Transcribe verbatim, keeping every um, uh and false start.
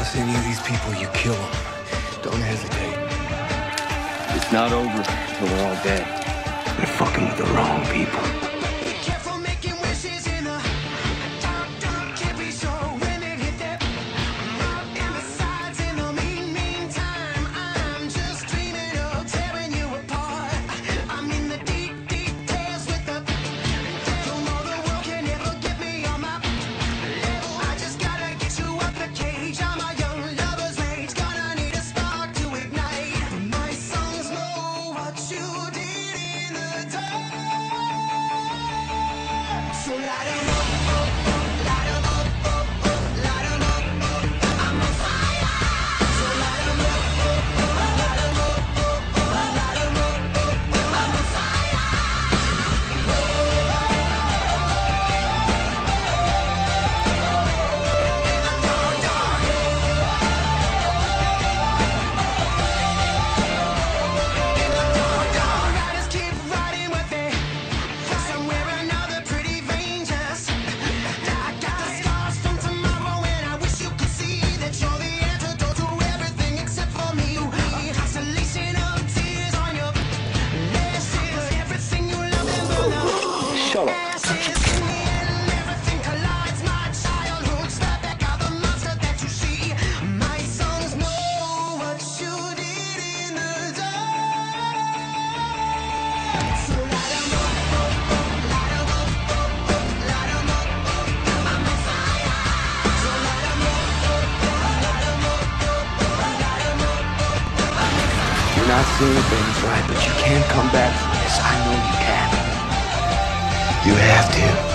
cross any of these people, you kill them. Don't hesitate. It's not over until they're all dead. They're fucking with the wrong people. Shut up. You're not seeing things right, but you can come back from this. I know you can. You have to.